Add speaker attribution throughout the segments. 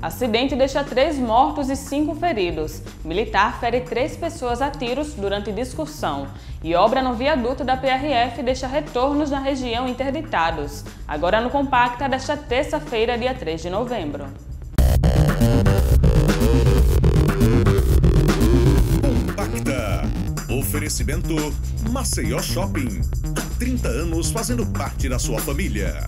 Speaker 1: Acidente deixa 3 mortos e 5 feridos. Militar fere 3 pessoas a tiros durante discussão. E obra no viaduto da PRF deixa retornos na região interditados. Agora no Compacta desta terça-feira, dia 3 de novembro.
Speaker 2: Compacta. Oferecimento Maceió Shopping. Há 30 anos fazendo parte da sua família.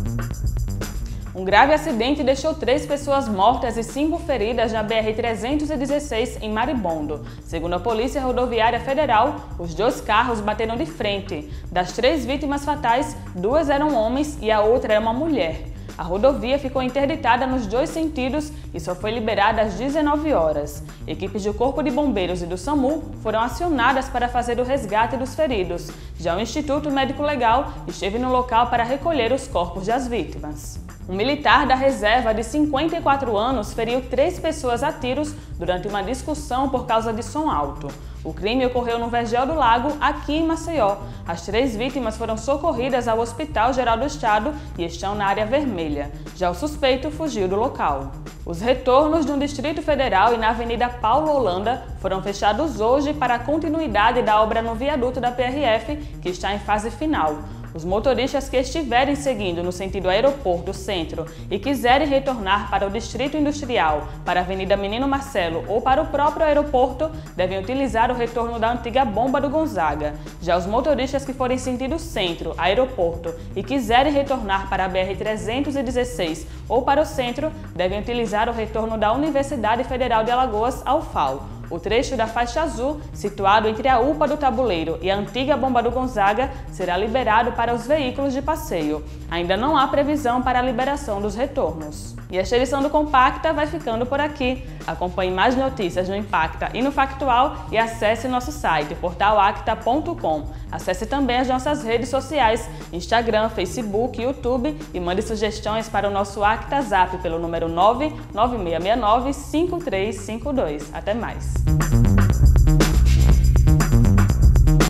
Speaker 1: Um grave acidente deixou 3 pessoas mortas e 5 feridas na BR-316 em Maribondo. Segundo a Polícia Rodoviária Federal, os 2 carros bateram de frente. Das 3 vítimas fatais, 2 eram homens e a outra era uma mulher. A rodovia ficou interditada nos 2 sentidos e só foi liberada às 19 horas. Equipes do Corpo de Bombeiros e do SAMU foram acionadas para fazer o resgate dos feridos. Já o Instituto Médico Legal esteve no local para recolher os corpos das vítimas. Um militar da reserva de 54 anos feriu 3 pessoas a tiros durante uma discussão por causa de som alto. O crime ocorreu no Vergel do Lago, aqui em Maceió. As 3 vítimas foram socorridas ao Hospital Geral do Estado e estão na área vermelha. Já o suspeito fugiu do local. Os retornos no Distrito Federal e na Avenida Paulo Holanda foram fechados hoje para a continuidade da obra no viaduto da PRF, que está em fase final. Os motoristas que estiverem seguindo no sentido aeroporto centro e quiserem retornar para o Distrito Industrial, para a Avenida Menino Marcelo ou para o próprio aeroporto, devem utilizar o retorno da antiga Bomba do Gonzaga. Já os motoristas que forem sentido centro, aeroporto e quiserem retornar para a BR-316 ou para o centro, devem utilizar o retorno da Universidade Federal de Alagoas ao FAO. O trecho da faixa azul, situado entre a UPA do Tabuleiro e a antiga Bomba do Gonzaga, será liberado para os veículos de passeio. Ainda não há previsão para a liberação dos retornos. E esta edição do Compacta vai ficando por aqui. Acompanhe mais notícias no Impacta e no Factual e acesse nosso site, portalacta.com. Acesse também as nossas redes sociais, Instagram, Facebook, YouTube e mande sugestões para o nosso Acta Zap pelo número 99669-5352. Até mais!